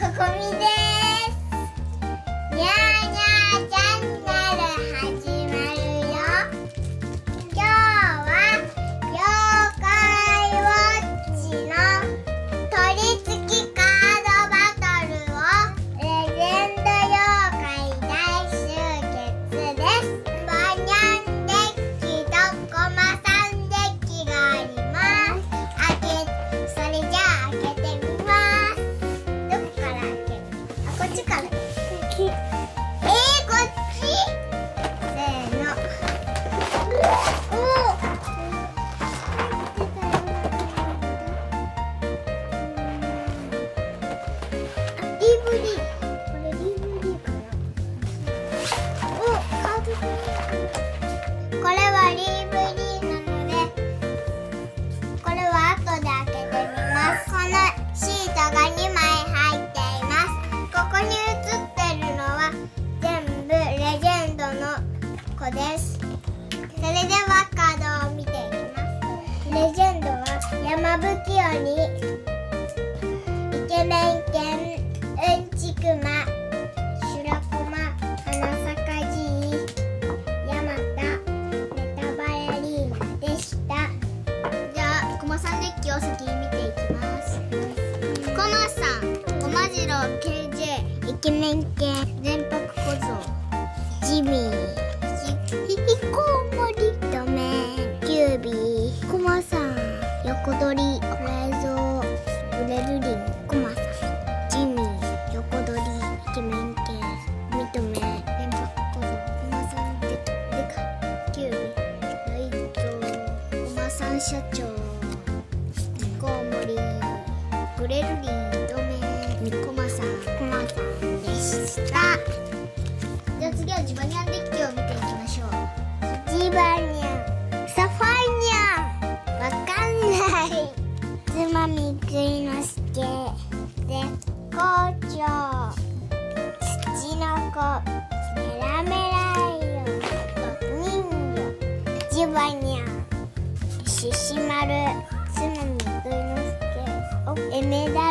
こみです。にゃーにゃーチャンネル始まるよ。今日は妖怪ウォッチの取り付きカードバトルをレジェンド妖怪大集結です。バニャンデッキとコマさんデッキがあります。それじゃあ開けてみます。どこから開ける？こっちから。こっち？せーの。DVD。これ DVD かな。カード。これは DVD なので、これは後で開けてみます。このシートが2枚入っています。ここに写ってるのは全部レジェンドの子です。それではカードを見ていきます。レジェンドは山吹鬼、イケメン犬、うんちくま、シュラコマ、花咲かじい、ヤマタ、ネタバレリーナでした。じゃあコマさんデッキを先に見ていきます。コマさん、コマジロー、KJ、イケメン犬、全泊小僧、ジミー、ヒキコウモリ、ドメン、キュービー、コマさん、横取り、クレゾー、ブレルリン、コマさん、ジミー、横取り、イケメン犬、ミトメ、全泊小僧、コマさん、デカ、キュービー、ライト、コマさん社長、コウモリ、グレルリン、ドメン、コマさんでした。じゃあ次はジバニャンデッキを見ていきましょう。ジバニャン、サファイニャン、わかんない。つまみ食いのすけ、絶好調、土の子、メラメライオン、人魚、ジバニャン、シシマル、つまみ食いのすけ、エメラ